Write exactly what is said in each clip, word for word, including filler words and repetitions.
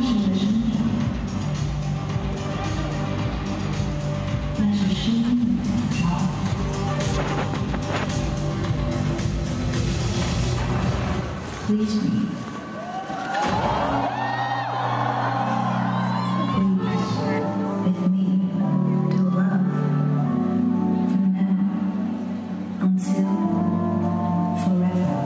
实的生长，那是生命的祷告。Please read. With me to love from now until forever.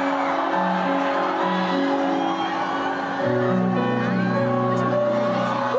《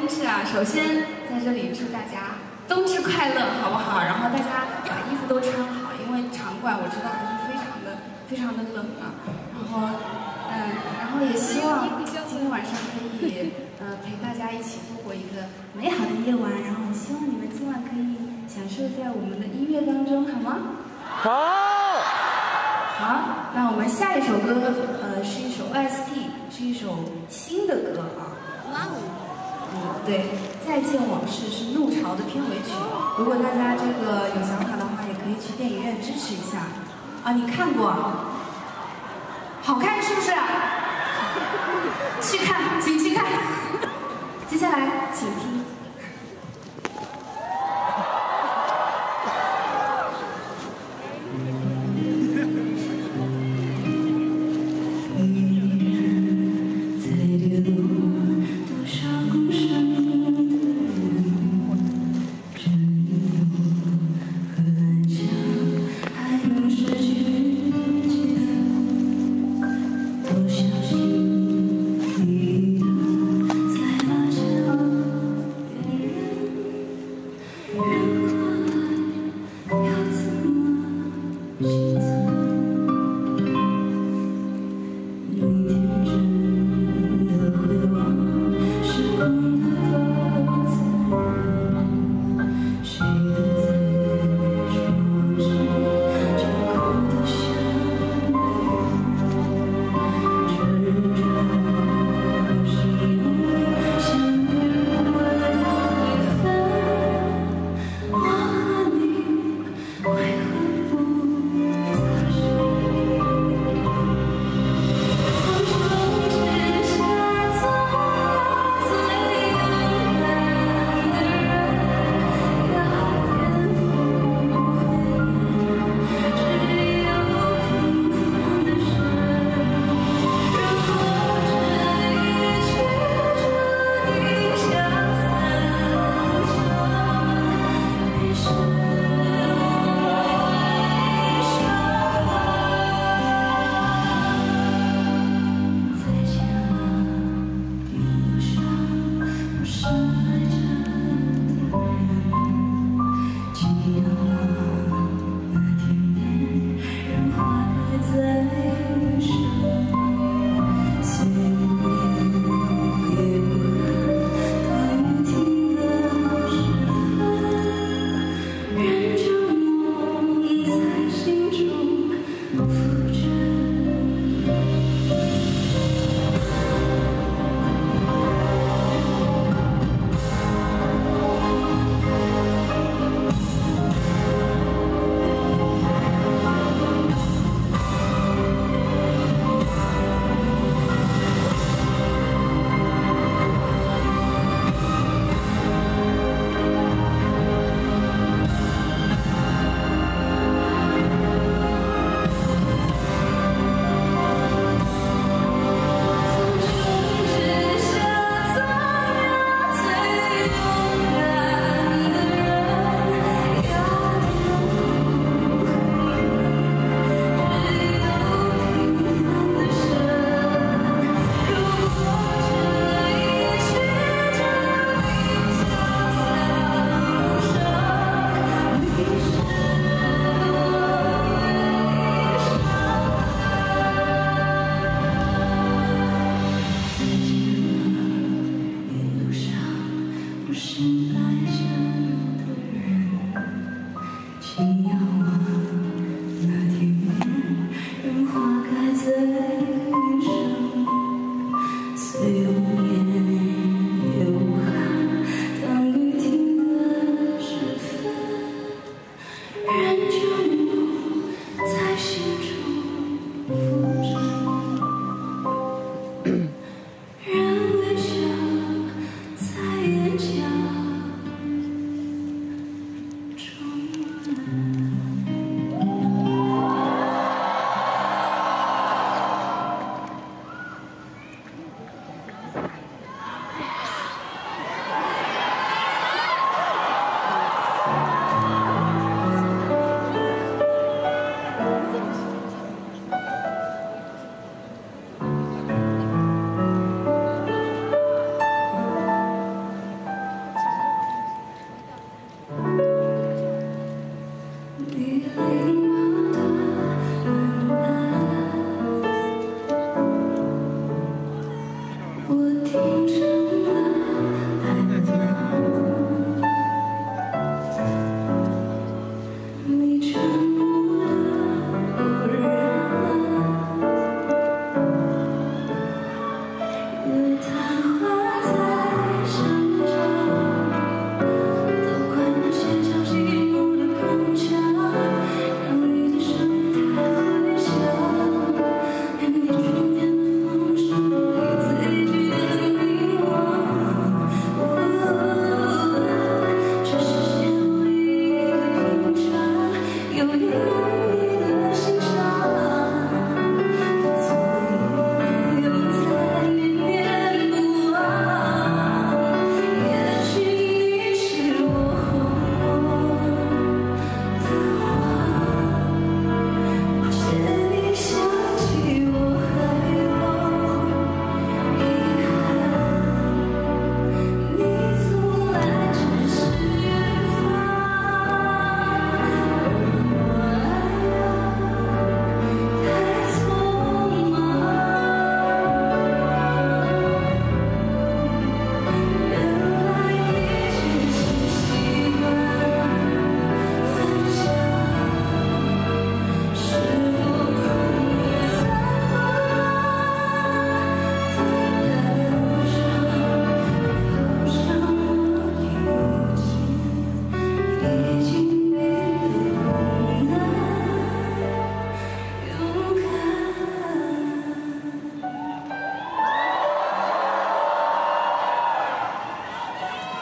冬至啊，首先在这里祝大家冬至快乐，好不好？然后大家把衣服都穿好，因为场馆我知道还是非常的非常的冷啊。然后，嗯，然后也希望今天晚上可以呃陪大家一起度过一个美好的夜晚。然后希望你们今晚可以享受在我们的音乐当中，好吗？ 好。 好，那我们下一首歌，呃，是一首 O S T， 是一首新的歌啊。哇哦。嗯，对，《再见往事》是《怒潮》的片尾曲。如果大家这个有想法的话，也可以去电影院支持一下。啊，你看过？好看是不是？去看，请去看。接下来，请听。 从之下走到最远。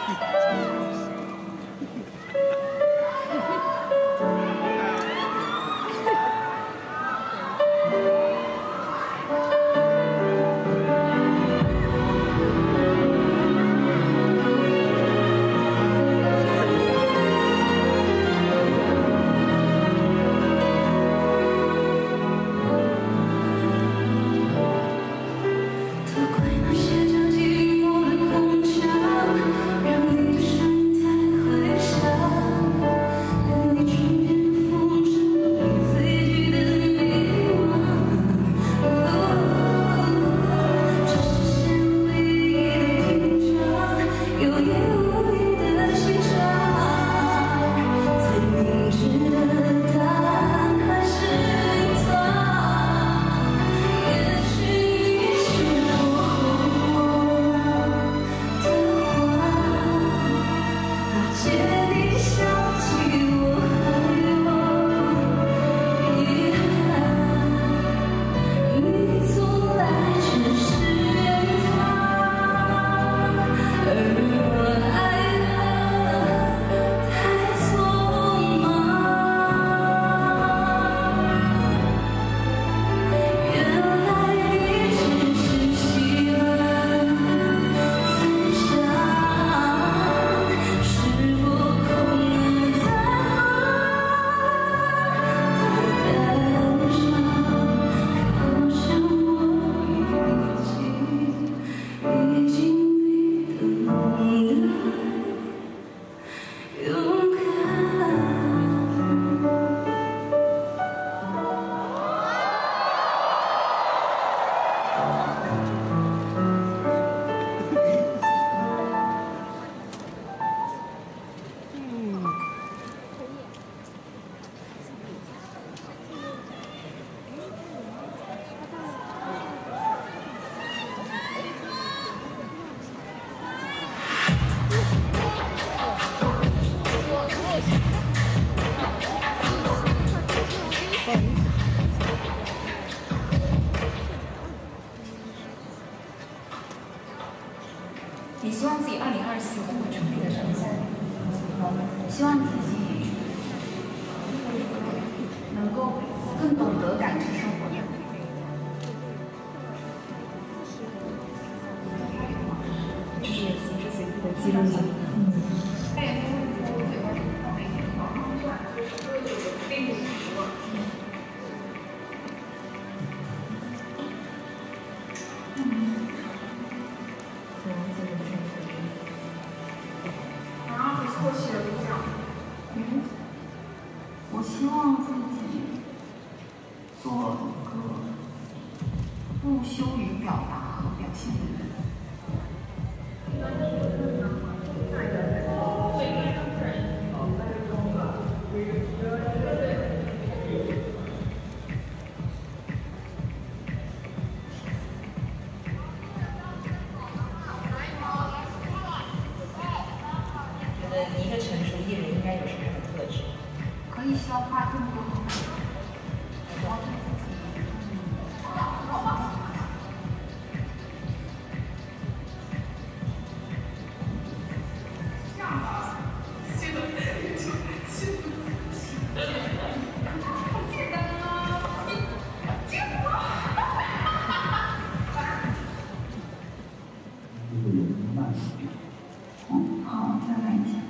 你希望自己二零二四会成为一个什么样的人？希望自己能够更懂得感知生活中。这是随时随地的记录下。嗯。嗯，我希望自己做一个不羞于表达和表现的人。 觉得你一个成熟艺人应该有什么样的特质？ 可以消化更多的感觉。嗯，好，再来一下。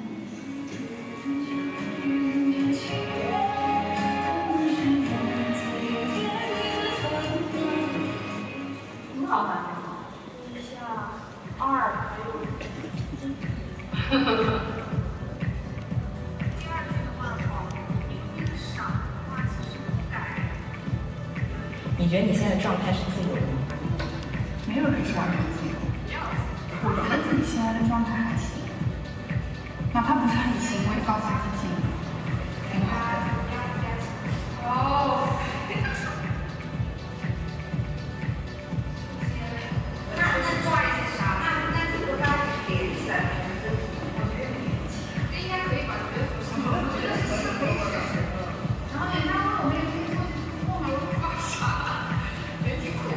挺好的，一下二还有。第二句的话，哦，你会少的话，其实不改。 你觉得你现在的状态是自由的吗？ 没有人是完全自由。我觉得自己现在的状态还行，哪怕不是很行，我也告诉自己挺好的。哦。那那抓一些啥？那那如果大家连起来，我觉得这应该可以吧？我觉得我觉得是可以的。然后人家问我们也可以做做牛抓啥，也挺酷。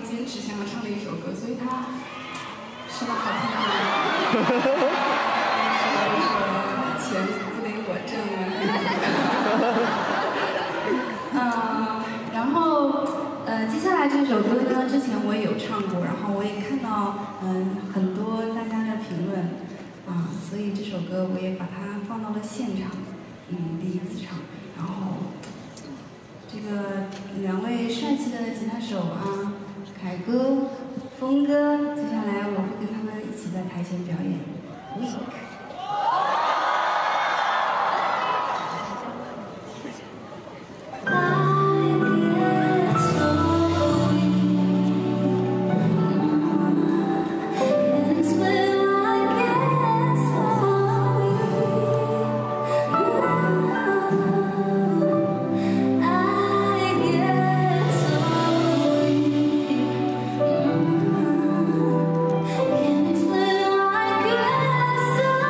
坚持想要唱的一首歌，所以他说的好听的，说说钱不得我挣啊。嗯，然后呃，接下来这首歌呢，之前我也有唱过，然后我也看到嗯、呃、很多大家的评论啊、呃，所以这首歌我也把它放到了现场，嗯，第一次唱，然后。这个两位帅气的吉他手啊，凯哥、峰哥，接下来我会跟他们一起在台前表演。Weak。 Can explain why I get so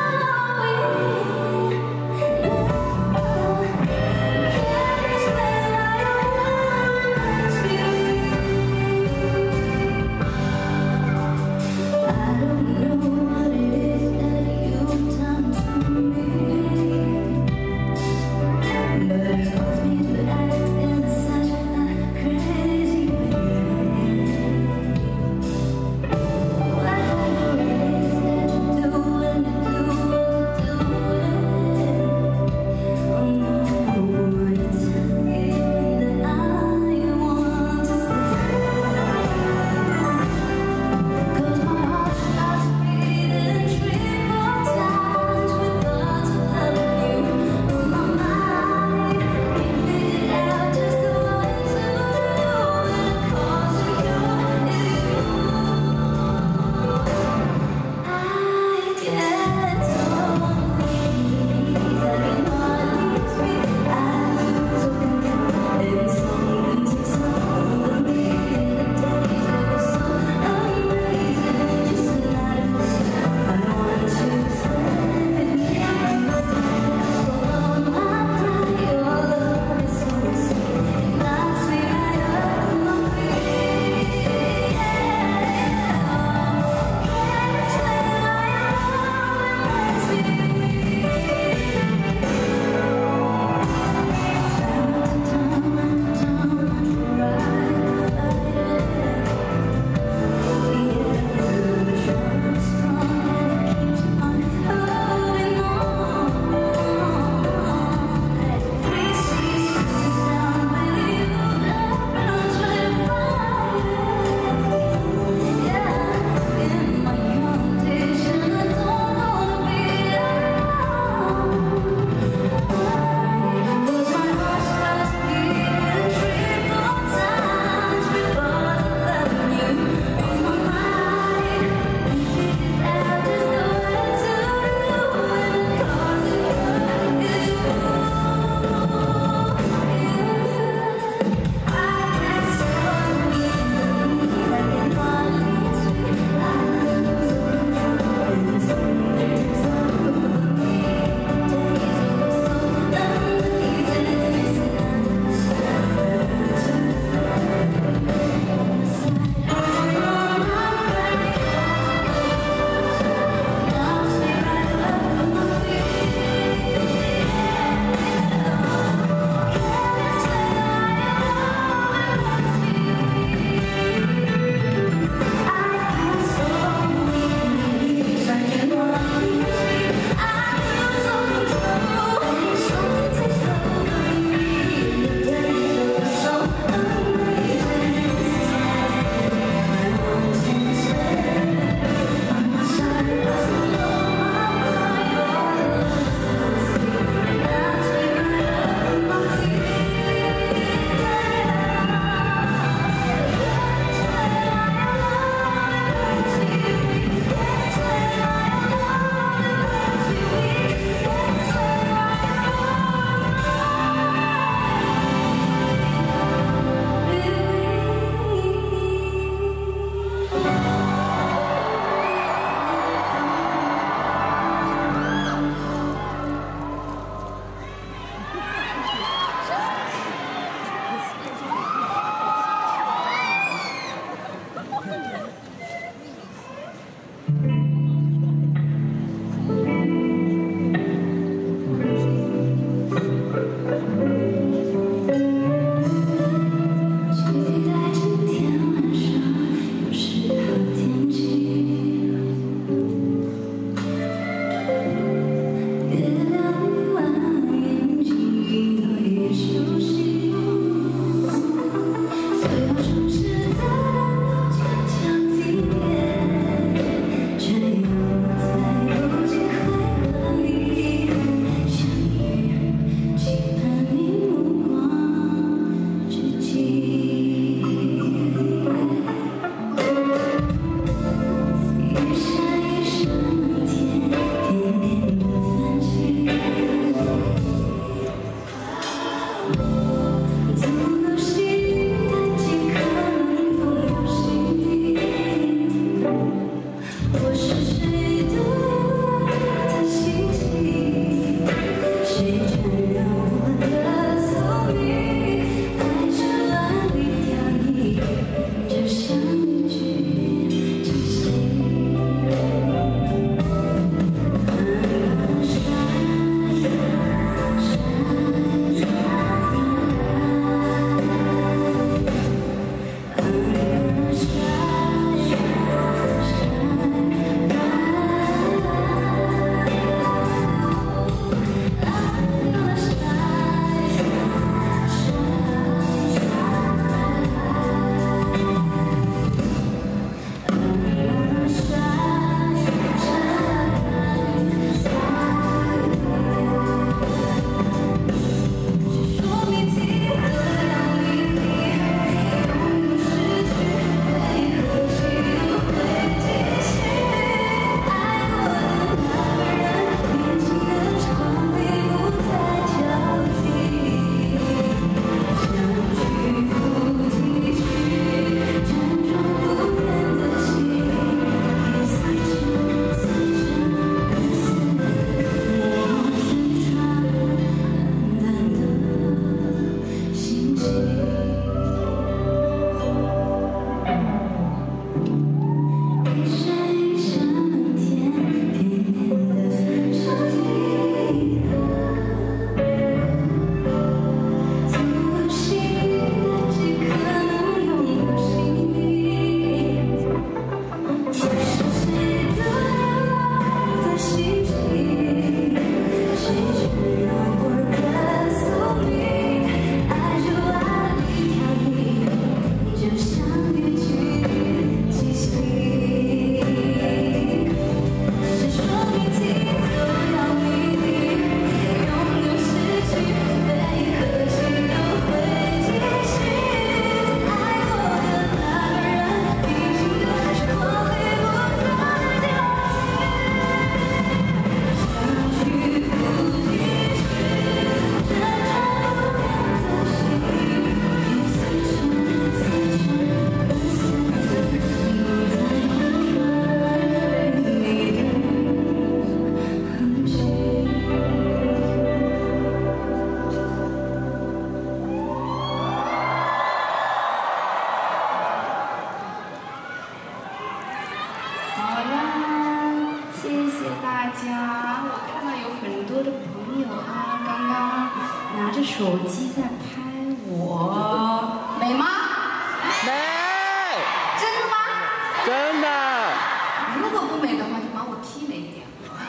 真的。 如果不美的话，就把我 P 美一点。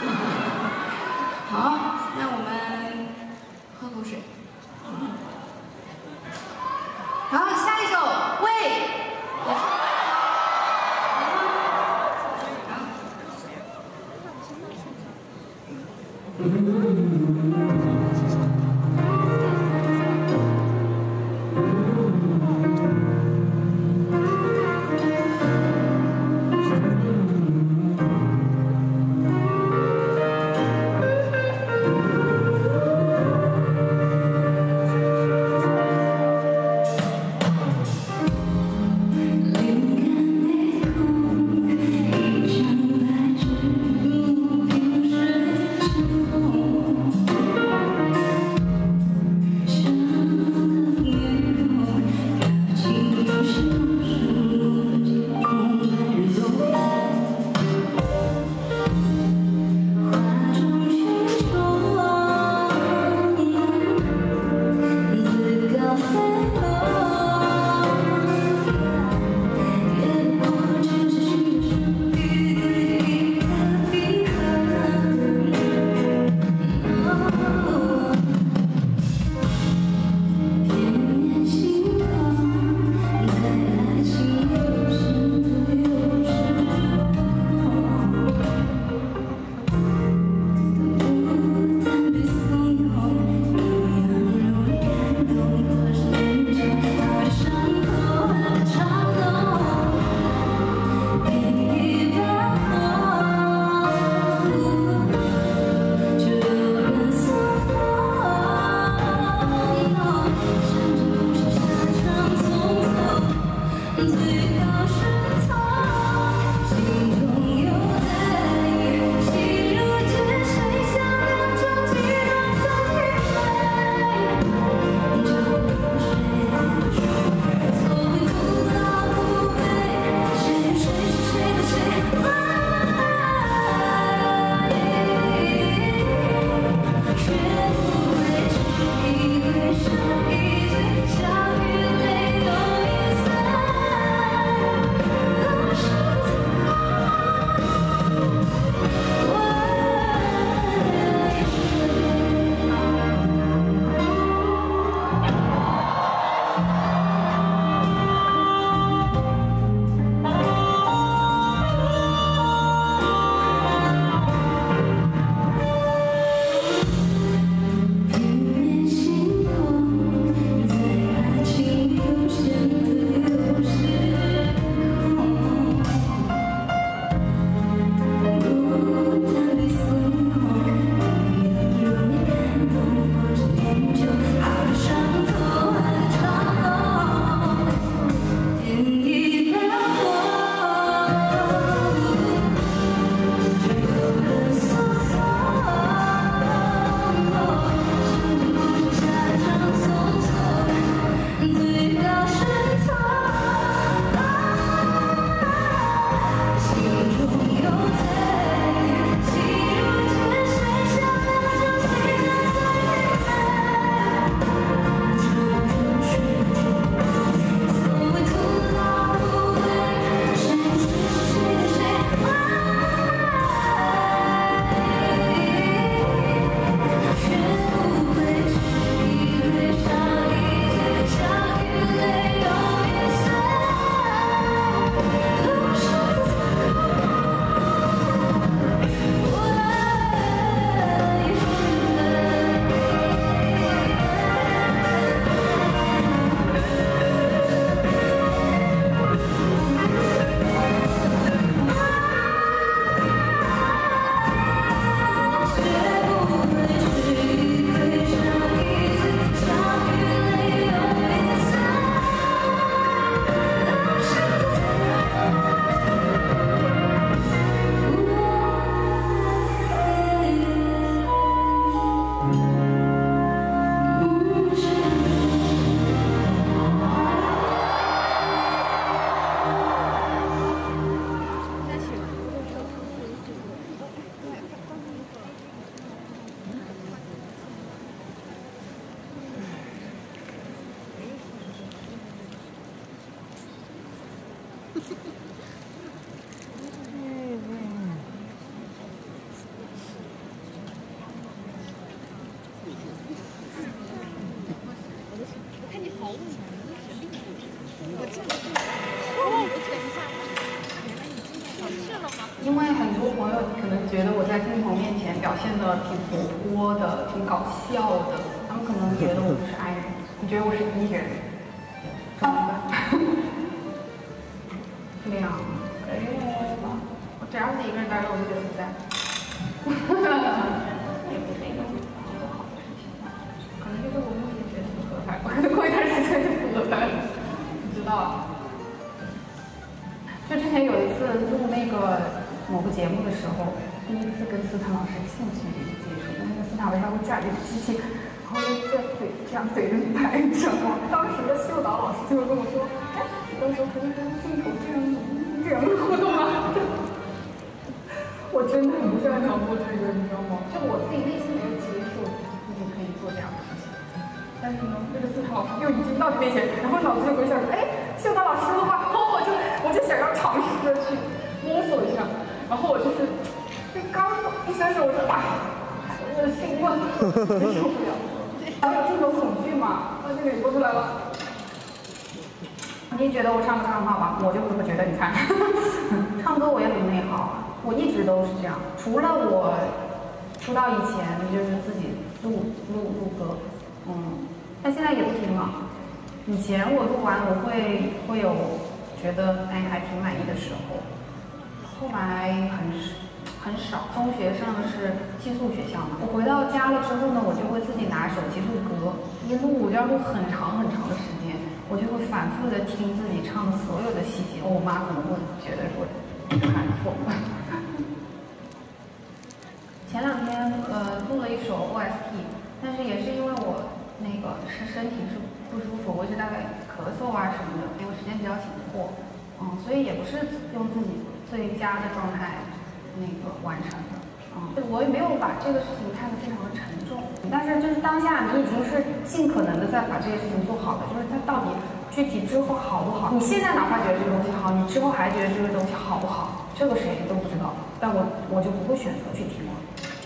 好，那我们喝口水。好，下一首《喂》。 因为很多朋友可能觉得我在镜头面前表现的挺活泼的，挺搞笑的，他们可能觉得我不是 I 人，你觉得我是 E 人，怎么办？两个月吧，我只要是一个人待着，我就觉得不在。也不是一个觉得好的事情，可能就是我目前觉得不合拍，我可能过一段时间就不合拍了，不知道啊。就之前有一次录那个某个节目的时候，第一次跟斯坦老师近距离接触，那个斯坦老师他会架着机器，然后就在怼这样怼着你拍，你知道吗？当时的秀导老师就会跟我说，哎，到时候可以跟镜头这样这样互动吗？我真的很不擅长做这个，你知道吗？就我自己内心没有接受自己可以做这样的事情，但是呢，那个斯坦老师又已经到你面前，然后脑子就会想说，哎，秀导老师的话，然后我就我就想要尝试着去摸索一下，然后我就是就刚一伸手我就啊，我的兴奋，受不了，还有镜头恐惧嘛，那这个也播出来了。你觉得我唱歌唱得好吧？我就不会觉得，你看，唱歌我也很内耗啊，我一直都是这样。除了我出道以前就是自己录录录歌，嗯，但现在也不听了。以前我录完我会会有觉得哎还挺满意的时候，后来很很少。中学上的是寄宿学校嘛，我回到家了之后呢，我就会自己拿手机录歌，一录我就要录很长很长的时间。我就会反复的听自己唱的所有的细节，我妈可能会觉得说看疯了。前两天呃录了一首 O S T， 但是也是因为我那个是身体是不舒服，我一直在咳嗽啊什么的，因为时间比较紧迫，嗯，所以也不是用自己最佳的状态那个完成的，嗯，我也没有把这个事情看得非常的沉重。但是就是当下你已经是尽可能的在把这些事情做好了，就是它到底具体之后好不好？你现在哪怕觉得这个东西好，你之后还觉得这个东西好不好？这个谁都不知道，但我我就不会选择去听了。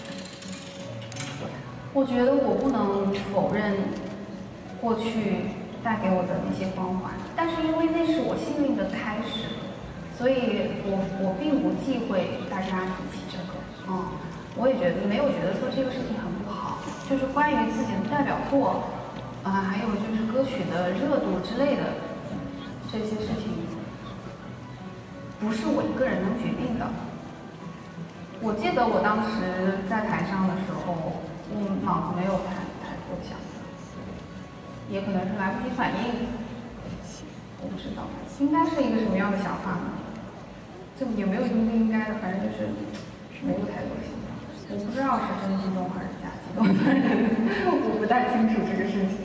我觉得我不能否认过去带给我的那些光环，但是因为那是我幸运的开始，所以我我并不忌讳大家提起这个，嗯，我也觉得没有觉得说这个事情很不好。就是关于自己的代表作，啊、呃，还有就是歌曲的热度之类的这些事情，不是我一个人能决定的。我记得我当时在台上的时候，我脑子没有太太多想的，也可能是来不及反应，我不知道，应该是一个什么样的想法呢？这也没有应不应该的，反正就是没有太多的想法。我不知道是真激动还是假激动，反正我不太清楚这个事情。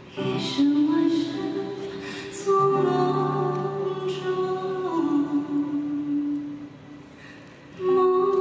一生万事从梦中梦。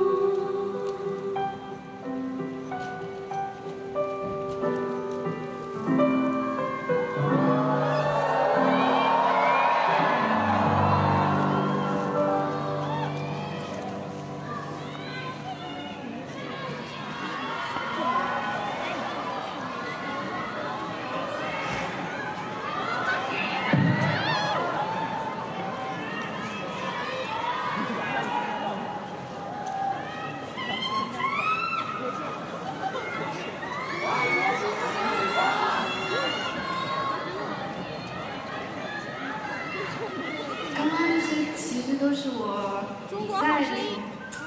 刚刚这些其实都是我比赛里。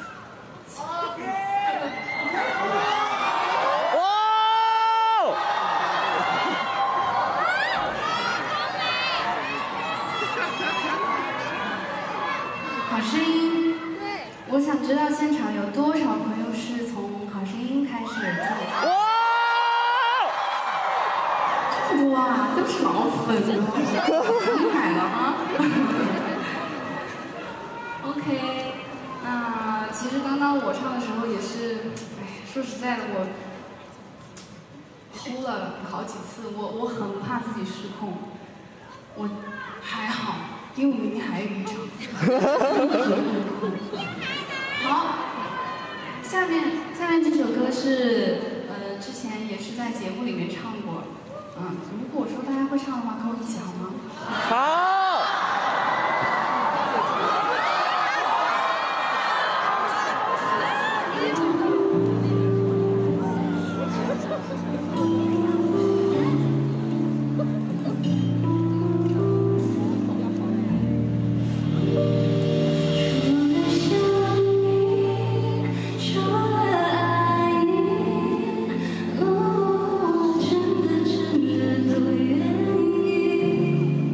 好声音，我想知道现场有多少朋友是从好声音开始跳。哇！这么多啊，都是老粉了，厉害了啊！OK， 那其实刚刚我唱的时候也是，哎，说实在的，我哭了好几次，我我很怕自己失控，我还好，因为我明天还有一场。好，下面下面这首歌是呃之前也是在节目里面唱过，嗯，如果说大家会唱的话，跟我一起好吗？ 好。 真的真的都愿意。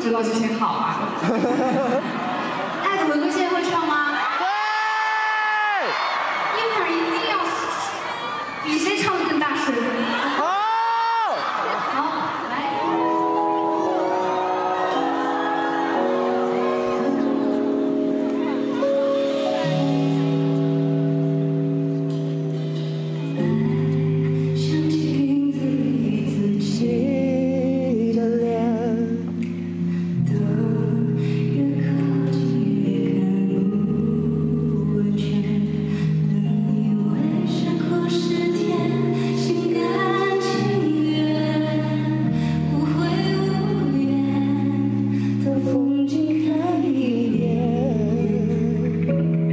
知道这些好啊。 那土哥现在会唱吗？ 会。 一会儿一定要比谁唱的更大声。 好。 好，来。 像镜子里自己的脸，的越靠近越看不完全。等你微笑过十天，心甘情愿，无悔无怨的风景看一遍。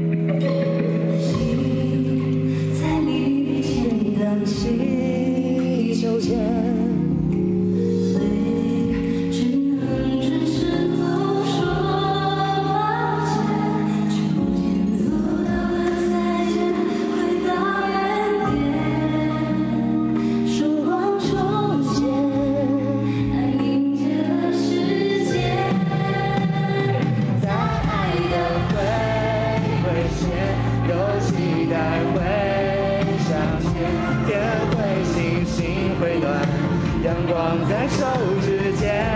心在离别前荡起秋千，泪只能转身后说抱歉，逐渐走到了再见，回到原点，时光重现，爱凝结了时间，在爱的回归线，有期待会相见，天会星星会暖，阳光在手指间，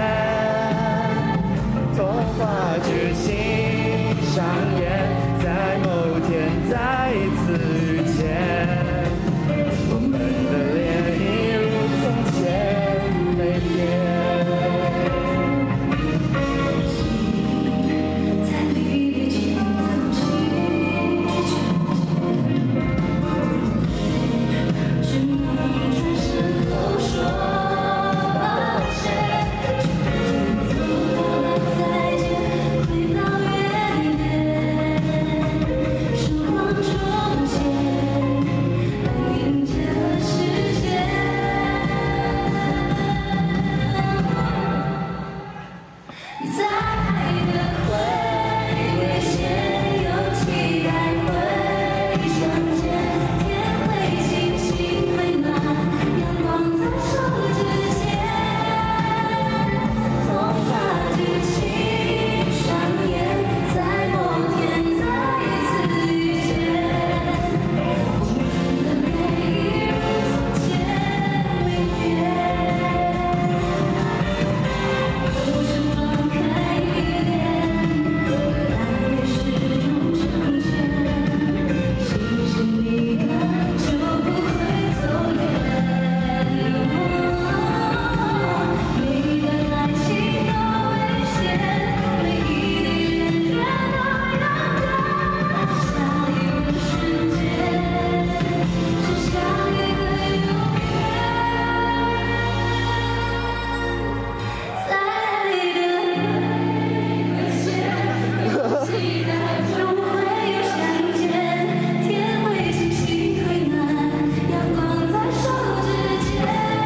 童话剧情上演，在某天再一次遇见，我们的脸一如从前没变。在离别前荡起只能转身后说抱歉，逐渐走到了再见，回到原点，时光重现，爱凝结了时间，在爱的回归线，有期待会相见，天会星星会暖，阳光在手指间，童话剧情上演，在某天再一次遇见，我们的美一如从前没变，有时放开一点，爱也始终成全，心是你的就不会走远，每一段爱情都危险，每一滴眼泪都勇敢，下一个世界，只下一个永远，在爱的回归线，有期待终会有相见，天会星星会暖，阳光在手指间，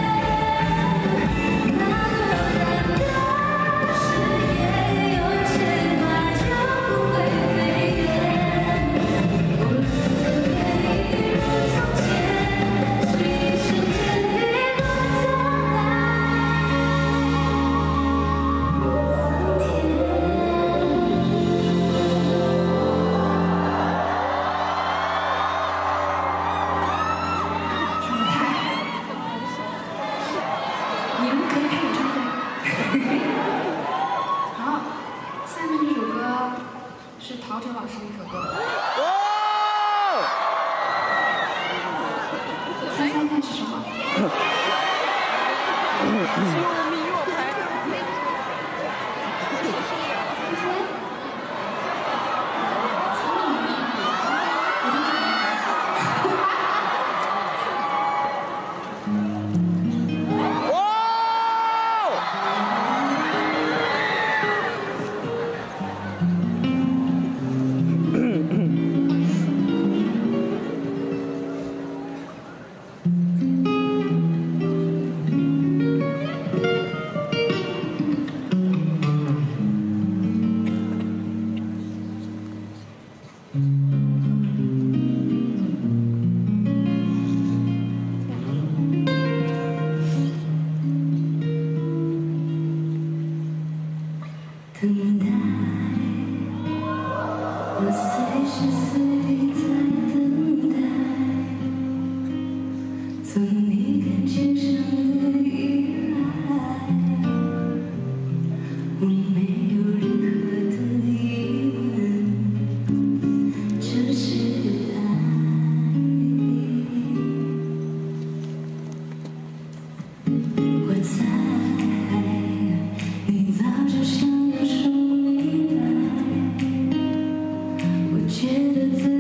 那短暂的誓言有牵挂就不会飞远，我们的脸一如从前，是一瞬间的短暂的桑田。 你们可以开演唱会。好，下面这首歌是陶喆老师的一首歌， 哦。 猜猜看是什么？ 哦。 随时随地在等待，从你感情上的依赖，我没有任何的疑问，这是爱。我猜你早就想要说明白，我觉得。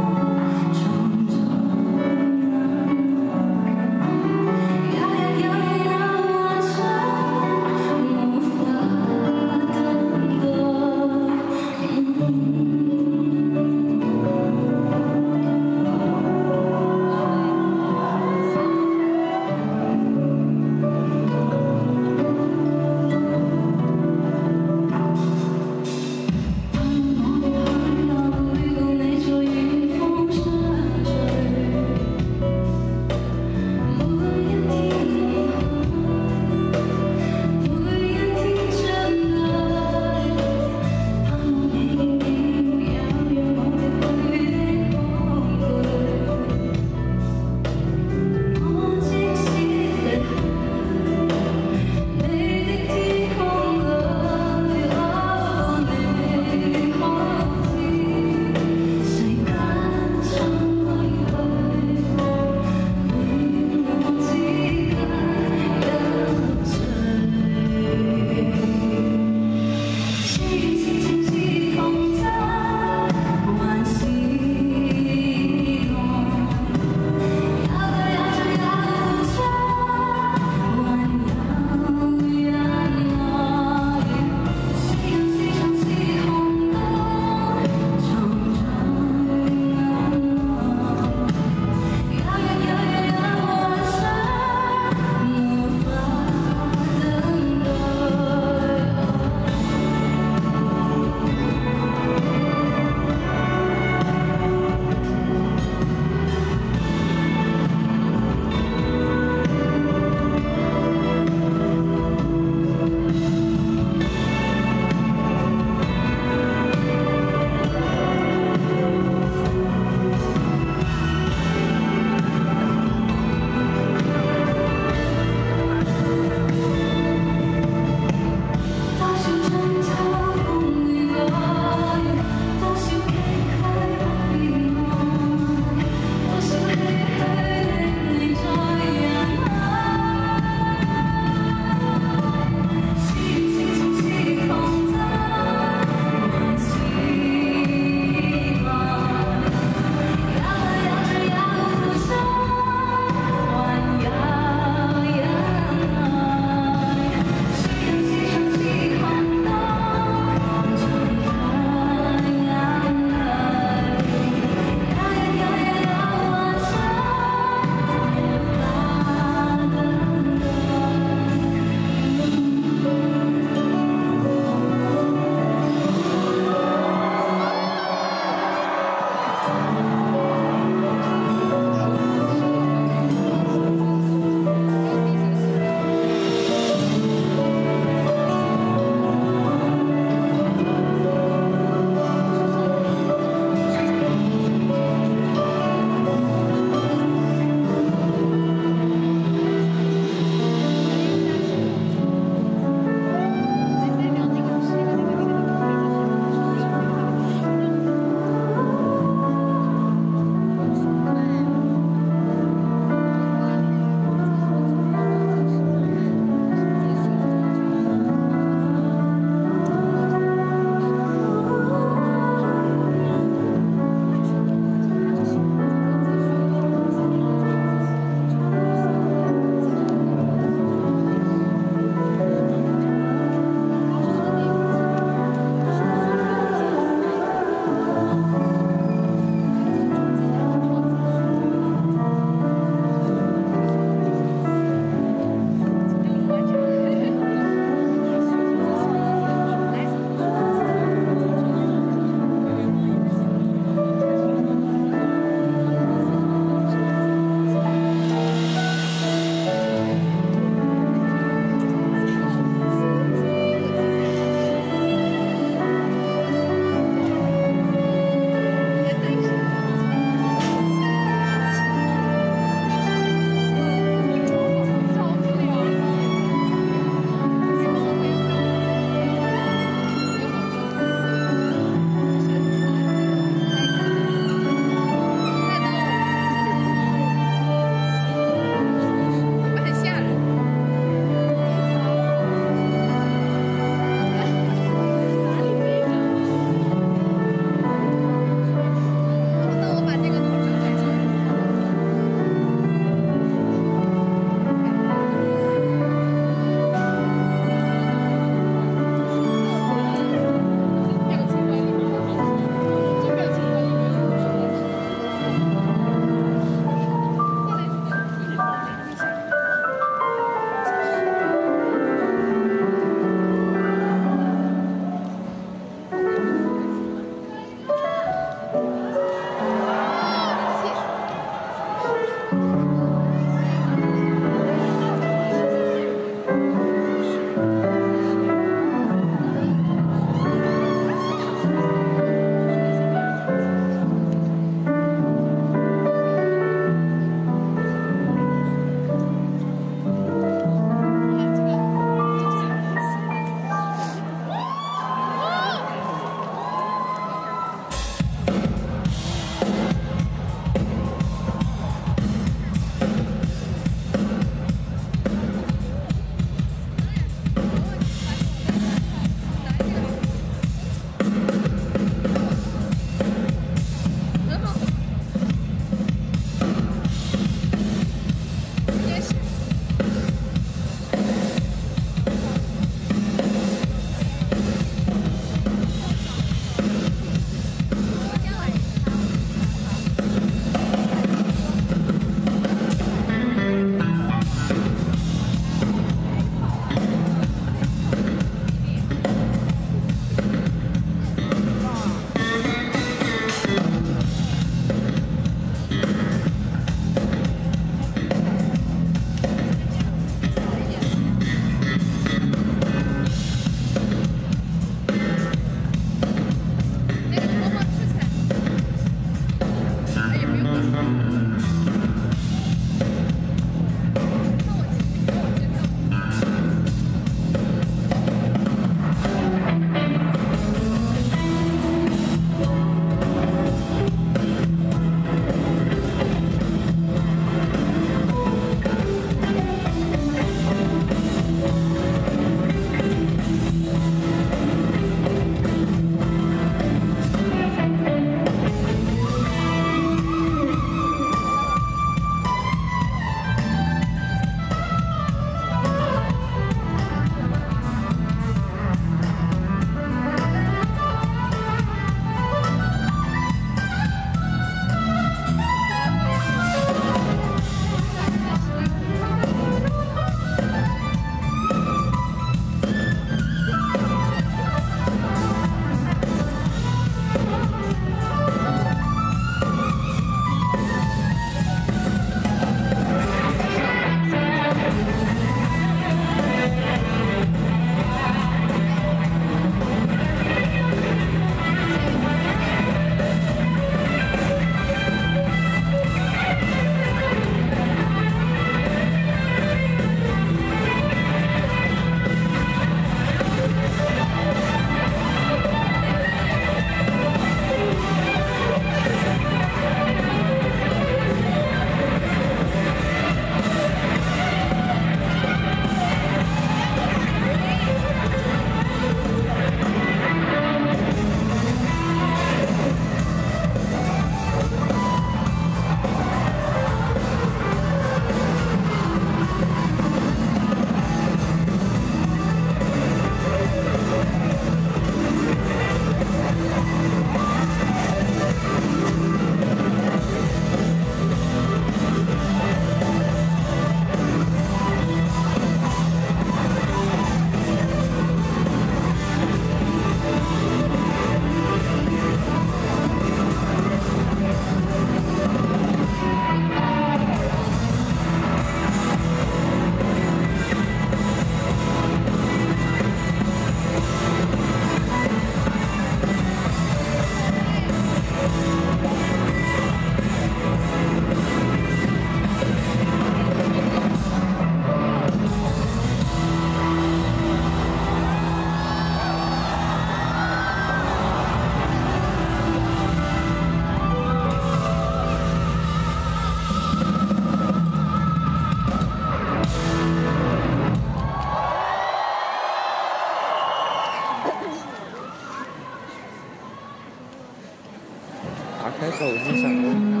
开手机闪光。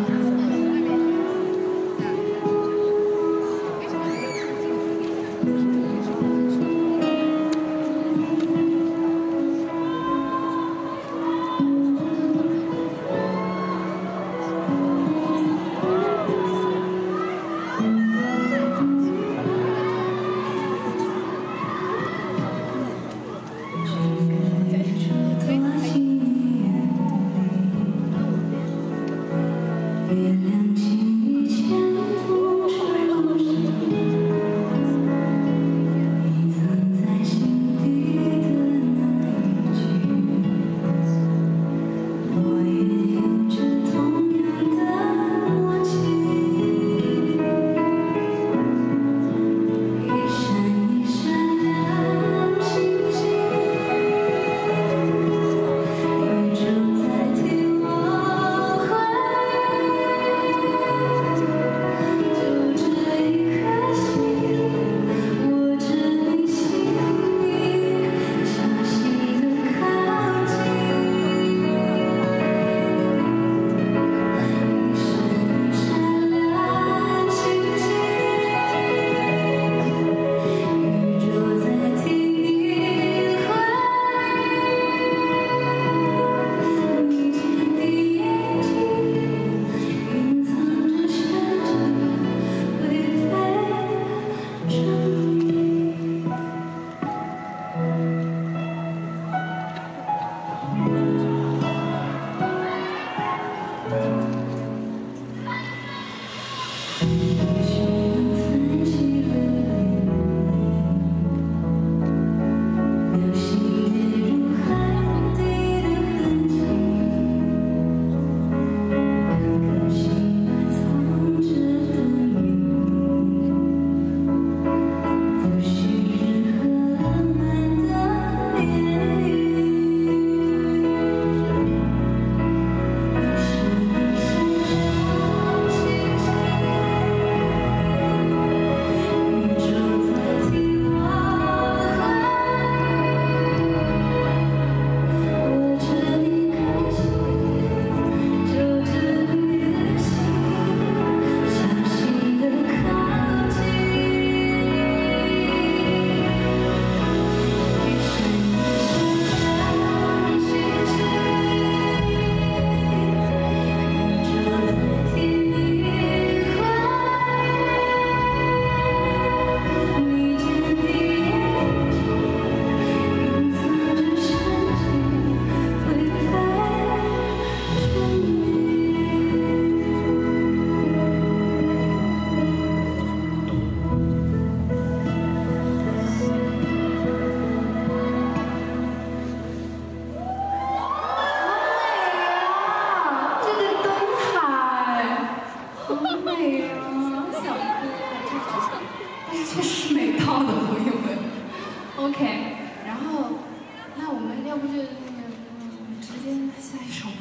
确实美到了，朋友们。OK， 然后，那我们要不就那个嗯直接下一首吧。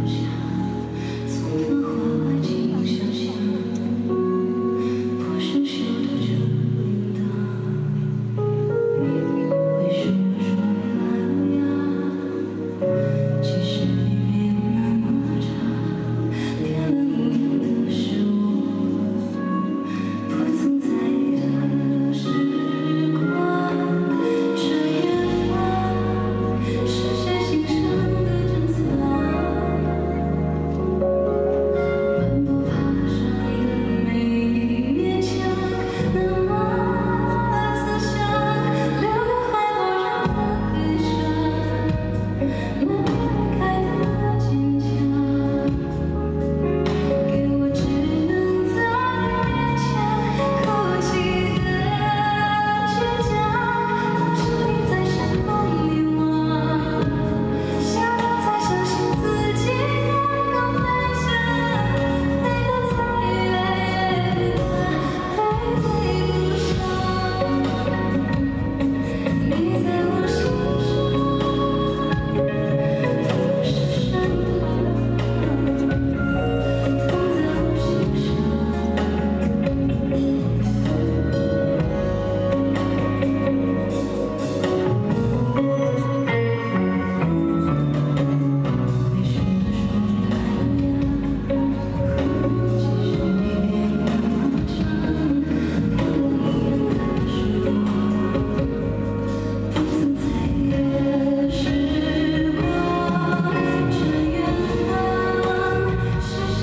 从繁华进小巷，破身。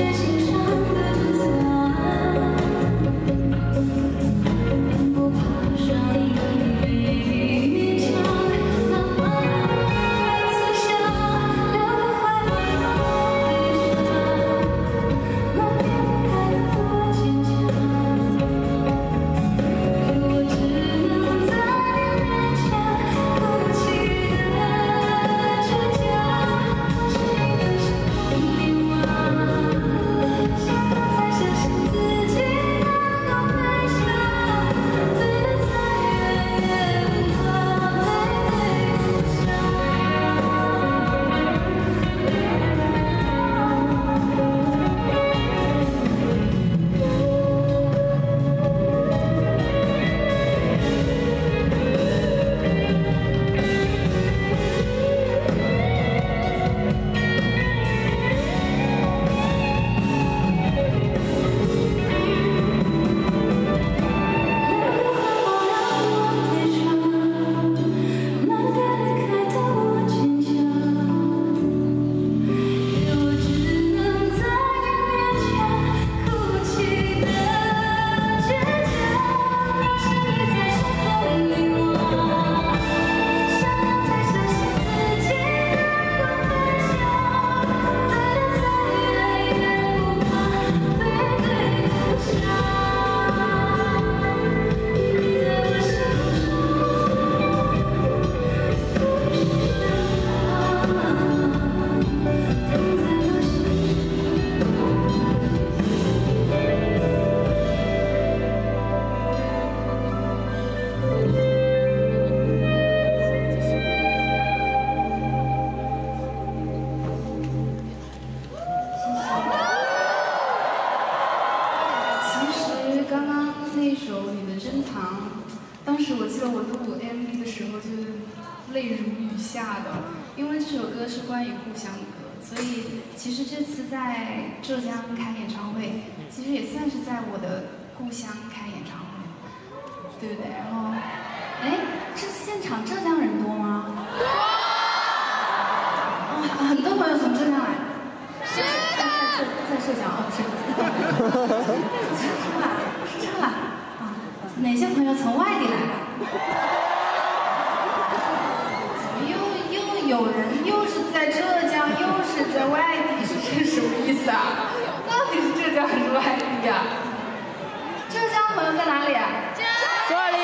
泪如雨下的，因为这首歌是关于故乡的歌，所以其实这次在浙江开演唱会，其实也算是在我的故乡开演唱会，对不对？然后，哎，这现场浙江人多吗？哦，很多朋友从浙江来，是在在在浙江哦，是是吧？是这吧？啊，哪些朋友从外地来的？有人又是在浙江，又是在外地，是这什么意思啊？到底是浙江还是外地呀？浙江朋友在哪里啊？ 这里。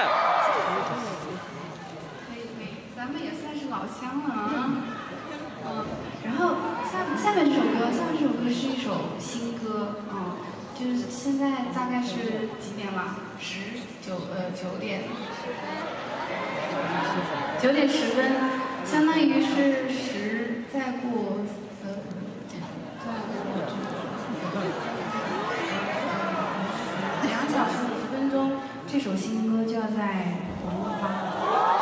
可以可以，咱们也算是老乡了啊。嗯，然后下下面这首歌，下面这首歌是一首新歌，嗯，就是现在大概是几点了？十九呃九点，九点十分。相当于是十，再过呃，再过两小时五十分钟，这首新歌就要在网络发了。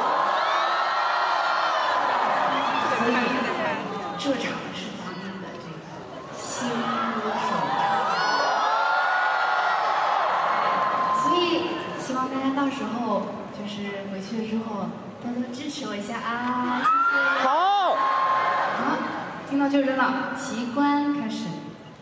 所以这场是咱们的这个新歌首场，所以希望大家到时候就是回去了之后。多多支持我一下啊！谢谢。 好。 好，听到就扔了。奇观开始。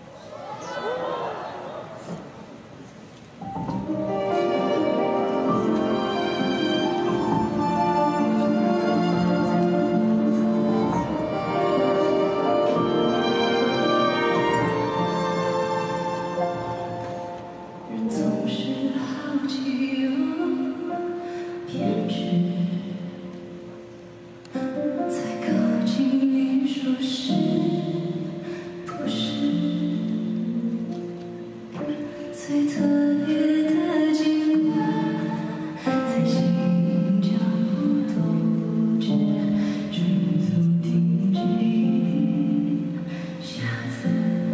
人总是好奇又偏执。最特别的景观，在新加坡都只驻足停止，下次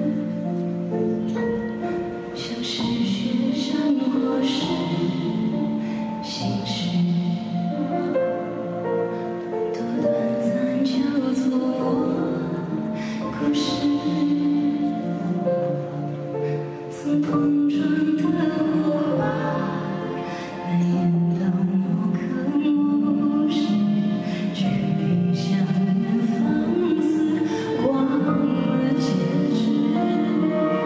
像是雪山或是心事，多短暂叫做我故事。曾碰撞的火花，蔓延到某刻某时，却并向远方似忘了截止。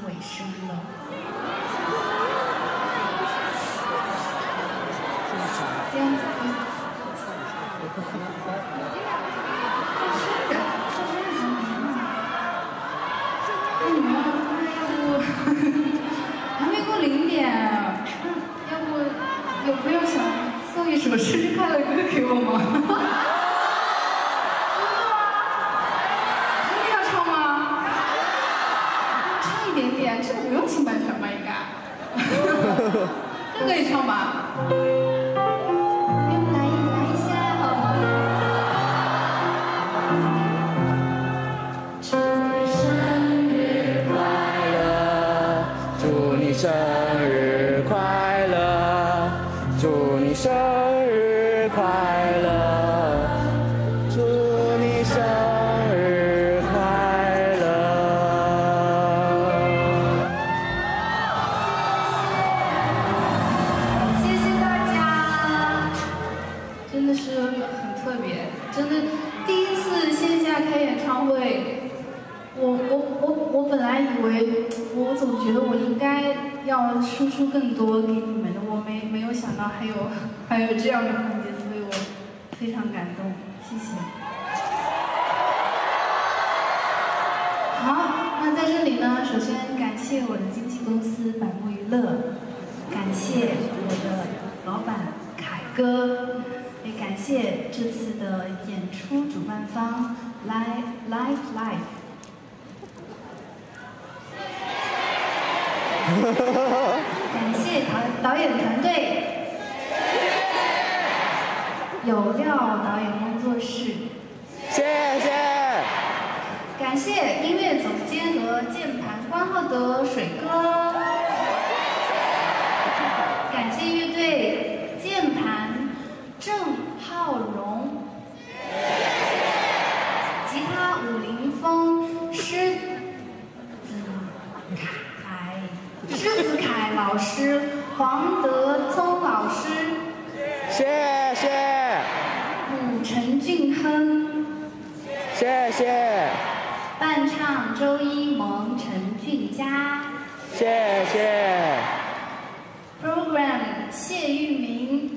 尾声了。这样子，那你们要不还没过零点，要不有朋友想送一首生日快乐歌给我吗？真的要唱吗？唱一点点，这个不用侵版权吧？应该。这个可以唱吧？ 生日快乐，祝你生日快乐，祝你生日快乐。 谢谢大家，真的是很特别，真的第一次线下开演唱会。我我我我本来以为，我总觉得我应该要输出更多给你们的，我没没有想到还有还有这样的环节，所以我非常感动，谢谢。好，那在这里呢，首先感谢我的经纪公司百慕娱乐，感谢我的老板凯哥，也感谢这次的演出主办方 Live Live Live。感谢导导演团队，有料导演工作室， 谢谢。 感谢音乐总监和键盘关浩德水哥，感谢乐队键盘郑浩荣，吉他武林风狮子凯。狮子凯老师、黄德聪老师， 谢谢。 古陈俊亨， 谢谢。 伴唱周一萌、陈俊佳， 谢谢。 Program 谢玉明，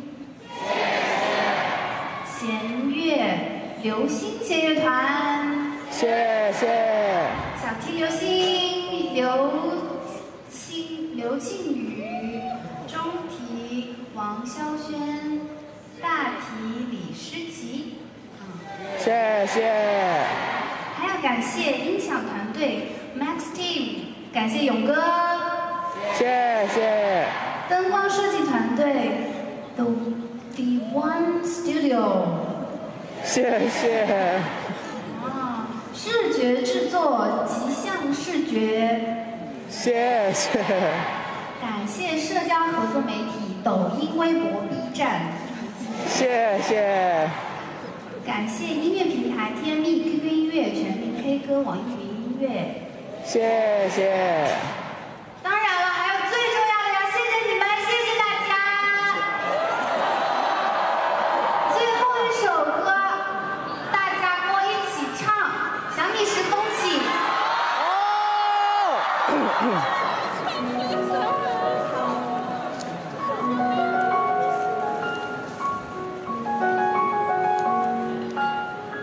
弦乐流星弦乐团， 谢谢。 小提流星刘。刘庆宇、中提王潇轩、大提李诗琪，嗯， 谢谢。 还要感谢音响团队 Max Team， 感谢勇哥， 谢谢。 灯光设计团队 The The One Studio， 谢谢。 啊，视觉制作极象视觉。 谢谢。 感谢社交合作媒体抖音、微博、B 站。 谢谢。 感谢音乐平台天蜜、Q Q 音乐、全民 K 歌、网易云音乐。 谢谢。 当然了，还有最重要的要谢谢你们，谢谢大家。最后一首歌，大家跟我一起唱《想你时风起》。 哦。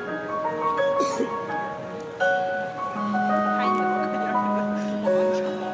拍你，我肯定是。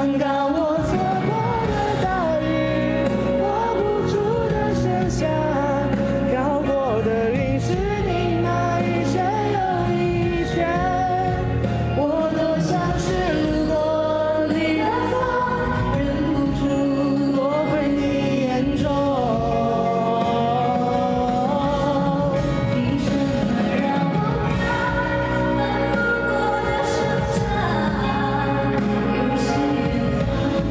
刚刚我错过的大雨，握不住的盛夏，飘过的云是你那一圈又一圈，我多像是路过你的风，忍不住落回你眼中。 凭什么让我看漫不过的盛夏？有些远方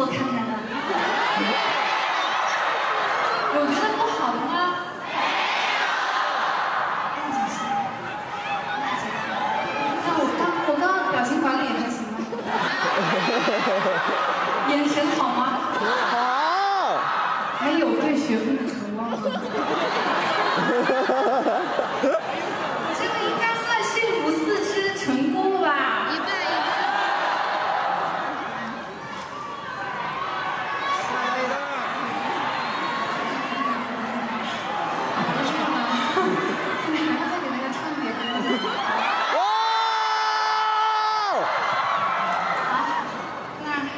我看看呢？有觉得不好的吗？那就行，那就好。那我刚我刚刚表情管理还行吗？眼神好吗？ 好。 还有对学分的渴望吗？我这个应该算幸福四肢成功了吧？一半一半。不唱了，现在还要再给大家唱一点歌。 哇！ 好，那。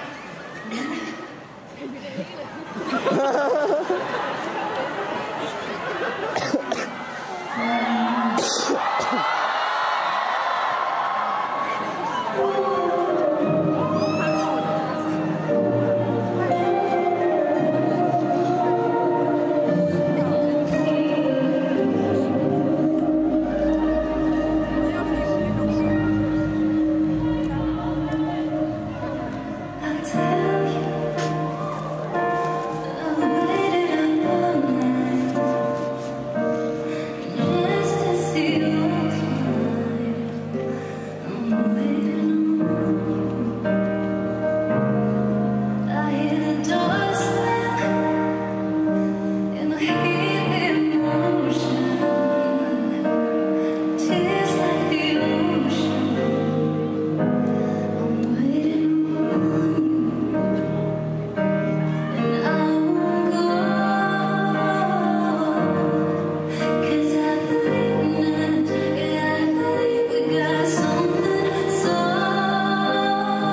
Something so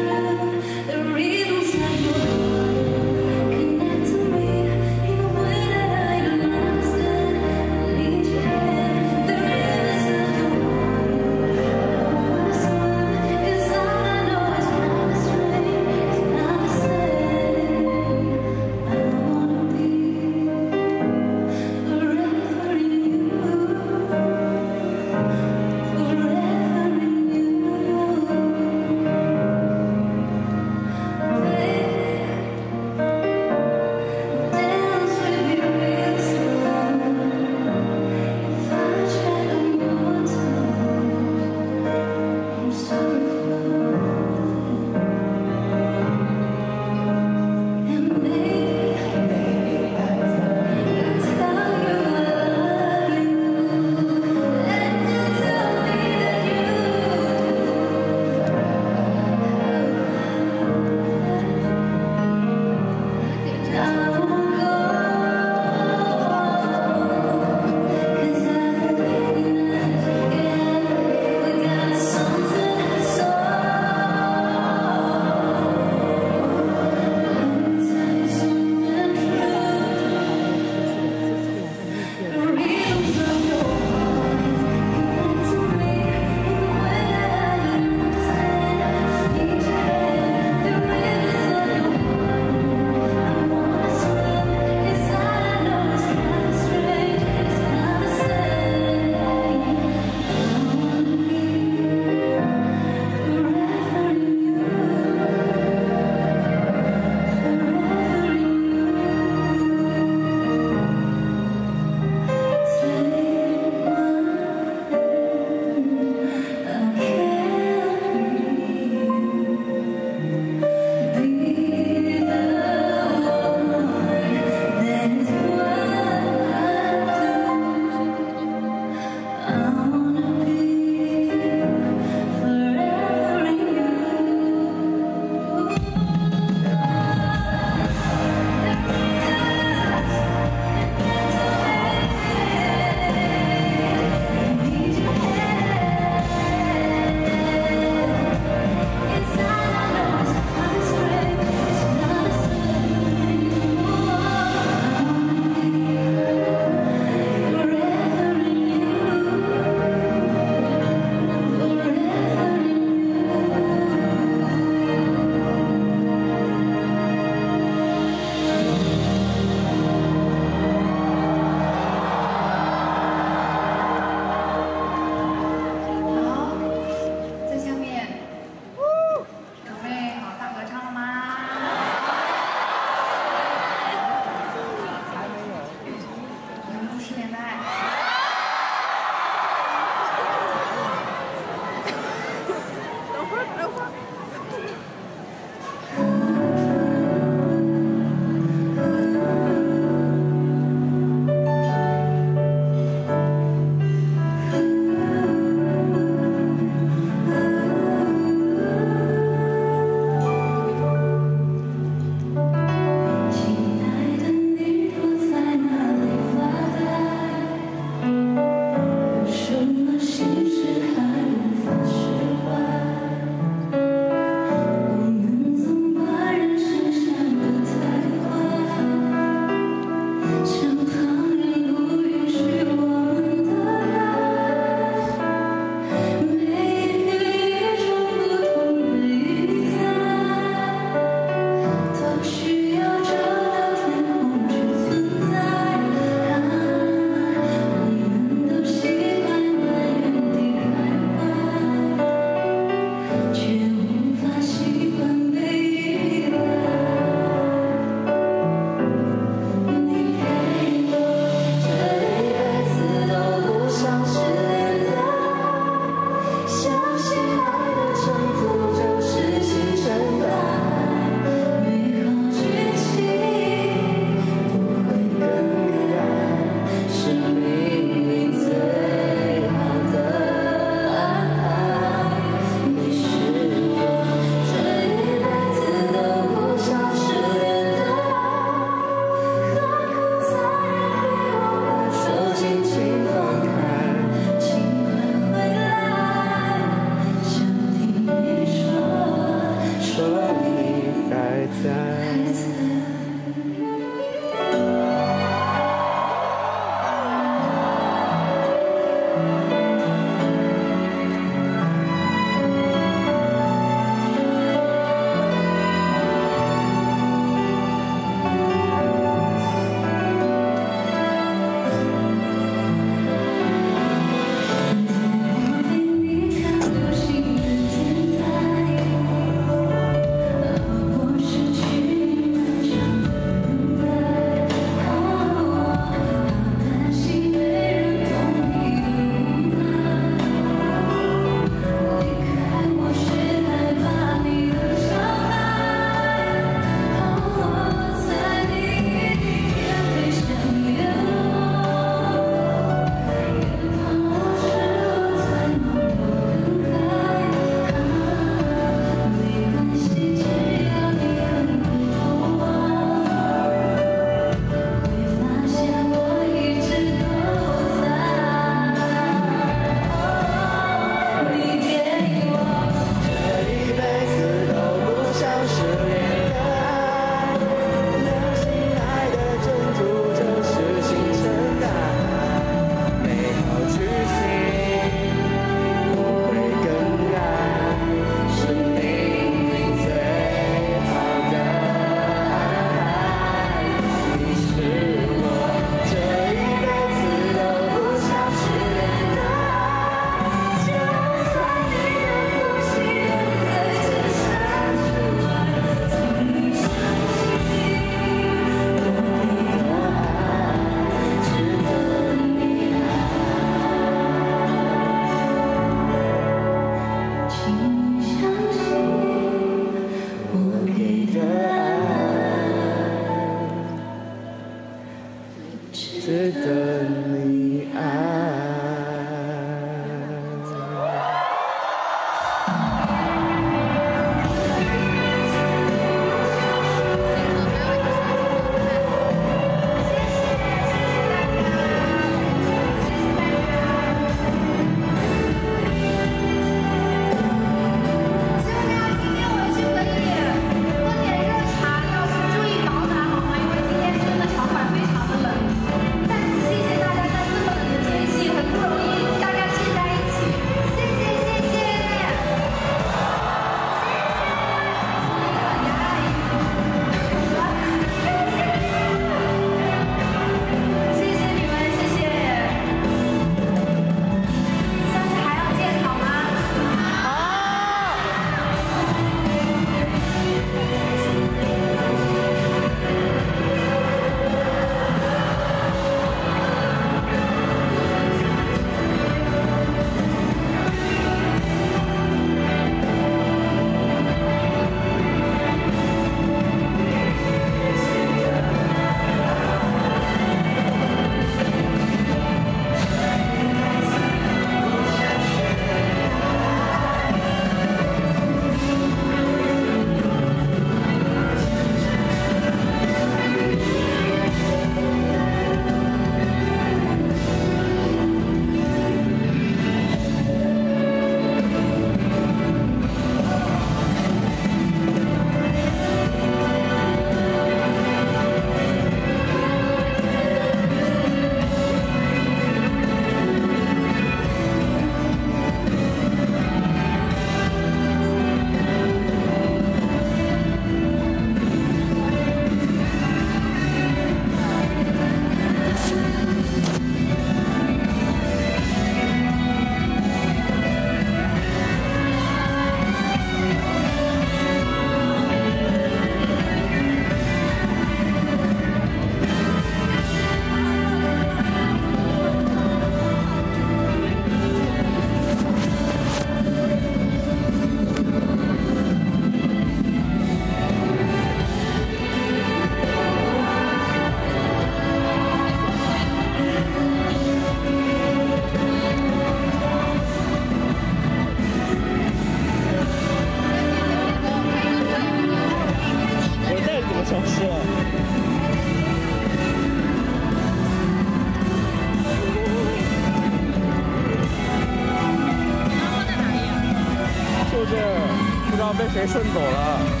被谁顺走了？